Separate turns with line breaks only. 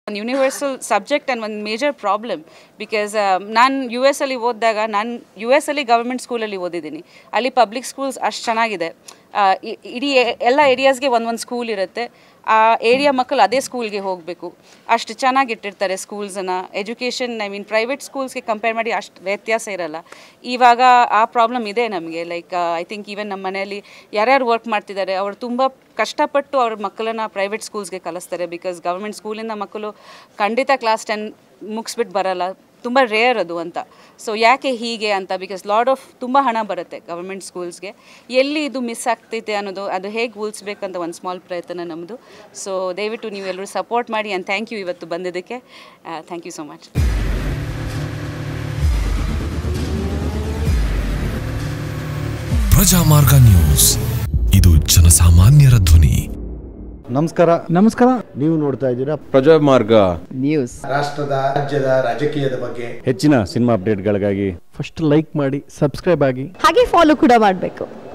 Universal subject and ಒಂದು major problem because ನಾನು U S ಅಲ್ಲಿ ಓದಿದಾಗ ನಾನು ಯು ಎಸ್ ಅಲ್ಲಿ ಗವರ್ಮೆಂಟ್ ಸ್ಕೂಲಲ್ಲಿ ಓದಿದ್ದೀನಿ. ಅಲ್ಲಿ ಪಬ್ಲಿಕ್ ಸ್ಕೂಲ್ಸ್ ಅಷ್ಟು ಚೆನ್ನಾಗಿದೆ. ಇಡೀ ಎಲ್ಲ ಏರಿಯಾಸ್ಗೆ ಒಂದೊಂದು ಸ್ಕೂಲ್ ಇರುತ್ತೆ. ಆ ಏರಿಯಾ ಮಕ್ಕಳು ಅದೇ ಸ್ಕೂಲ್ಗೆ ಹೋಗಬೇಕು. ಅಷ್ಟು ಚೆನ್ನಾಗಿಟ್ಟಿರ್ತಾರೆ ಸ್ಕೂಲ್ಸನ್ನು. ಎಜುಕೇಷನ್ ಪ್ರೈವೇಟ್ ಸ್ಕೂಲ್ಸ್ಗೆ ಕಂಪೇರ್ ಮಾಡಿ ಅಷ್ಟು ವ್ಯತ್ಯಾಸ ಇರಲ್ಲ. ಇವಾಗ ಆ ಪ್ರಾಬ್ಲಮ್ ಇದೆ ನಮಗೆ. ಲೈಕ್ ಐ ಥಿಂಕ್ ಈವನ್ ನಮ್ಮ ಮನೆಯಲ್ಲಿ ಯಾರ್ಯಾರು ವರ್ಕ್ ಮಾಡ್ತಿದ್ದಾರೆ ಅವರು ತುಂಬ ಕಷ್ಟಪಟ್ಟು ಅವ್ರ ಮಕ್ಕಳನ್ನು ಪ್ರೈವೇಟ್ ಸ್ಕೂಲ್ಸ್ಗೆ ಕಲಿಸ್ತಾರೆ. ಬಿಕಾಸ್ ಗವರ್ಮೆಂಟ್ ಸ್ಕೂಲಿಂದ ಮಕ್ಕಳು ಖಂಡಿತ ಕ್ಲಾಸ್ 10 ಮುಗಿಸ್ಬಿಟ್ಟು ಬರಲ್ಲ. ತುಂಬ ರೇರ್ ಅದು ಅಂತ. ಸೊ ಯಾಕೆ ಹೀಗೆ ಅಂತ, ಬಿಕಾಸ್ ತುಂಬ ಹಣ ಬರುತ್ತೆ ಗವರ್ಮೆಂಟ್ ಸ್ಕೂಲ್ಸ್ಗೆ. ಎಲ್ಲಿ ಇದು ಮಿಸ್ ಆಗ್ತೈತೆ ಅನ್ನೋದು, ಅದು ಹೇಗೆ ಉಳಿಸ್ಬೇಕಂತ ಒಂದು ಸ್ಮಾಲ್ ಪ್ರಯತ್ನ ನಮ್ಮದು. ಸೊ ದಯವಿಟ್ಟು ನೀವೆಲ್ಲರೂ ಸಪೋರ್ಟ್ ಮಾಡಿ. ಆ್ಯಂಡ್ ಥ್ಯಾಂಕ್ ಯು ಇವತ್ತು ಬಂದಿದ್ದಕ್ಕೆ. Thank you so much.
Praja Marga news, ಇದು ಜನಸಾಮಾನ್ಯರ ಧ್ವನಿ.
ನಮಸ್ಕಾರ.
ನೀವು ನೋಡ್ತಾ ಇದ್ದೀರಾ
ಪ್ರಜಾ ಮಾರ್ಗ
ನ್ಯೂಸ್.
ರಾಷ್ಟ್ರದ ರಾಜ್ಯದ ರಾಜಕೀಯದ ಬಗ್ಗೆ
ಹೆಚ್ಚಿನ ಸಿನಿಮಾ ಅಪ್ಡೇಟ್ಗಳಿಗಾಗಿ
ಫಸ್ಟ್ ಲೈಕ್ ಮಾಡಿ, ಸಬ್ಸ್ಕ್ರೈಬ್ ಆಗಿ,
ಹಾಗೆ ಫಾಲೋ ಕೂಡ ಮಾಡಬೇಕು.